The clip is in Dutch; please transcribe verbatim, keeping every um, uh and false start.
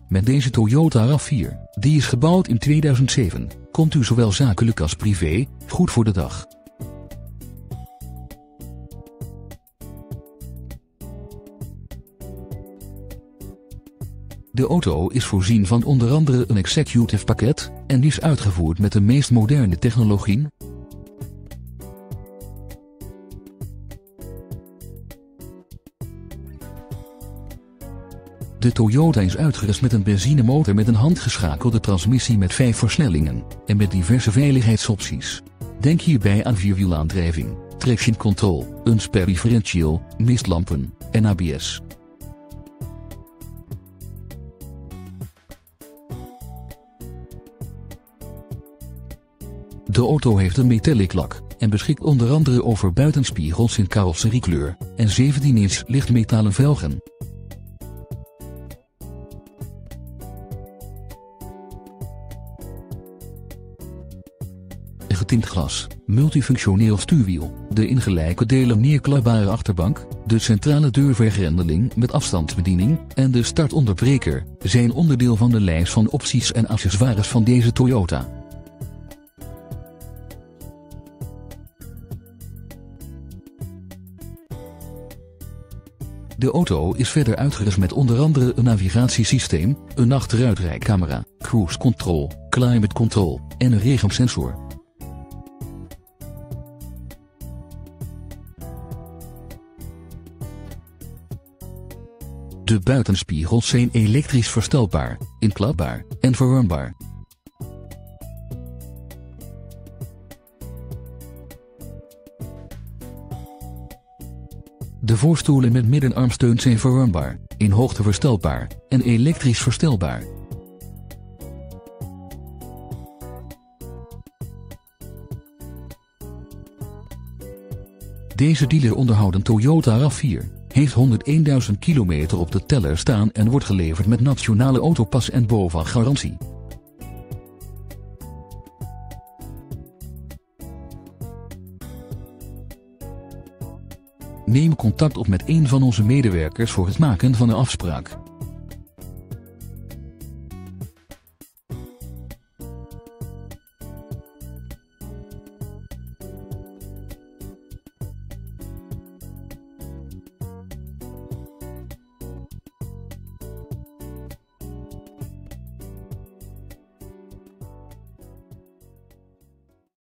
Met deze Toyota RAV vier, die is gebouwd in tweeduizend zeven, komt u zowel zakelijk als privé goed voor de dag. De auto is voorzien van onder andere een executive pakket en is uitgevoerd met de meest moderne technologie. De Toyota is uitgerust met een benzinemotor met een handgeschakelde transmissie met vijf versnellingen en met diverse veiligheidsopties. Denk hierbij aan vierwielaandrijving, traction control, een sperridifferential, mistlampen en A B S. De auto heeft een metallic lak en beschikt onder andere over buitenspiegels in carrosseriekleur en zeventien inch lichtmetalen velgen. Getint glas, multifunctioneel stuurwiel, de in gelijke delen neerklapbare achterbank, de centrale deurvergrendeling met afstandsbediening en de startonderbreker zijn onderdeel van de lijst van opties en accessoires van deze Toyota. De auto is verder uitgerust met onder andere een navigatiesysteem, een achteruitrijcamera, cruise control, climate control en een regensensor. De buitenspiegels zijn elektrisch verstelbaar, inklapbaar en verwarmbaar. De voorstoelen met middenarmsteun zijn verwarmbaar, in hoogte verstelbaar en elektrisch verstelbaar. Deze dealer onderhouden Toyota RAV vier. Heeft honderdeenduizend kilometer op de teller staan en wordt geleverd met nationale autopas en B O V A-garantie. Neem contact op met een van onze medewerkers voor het maken van een afspraak.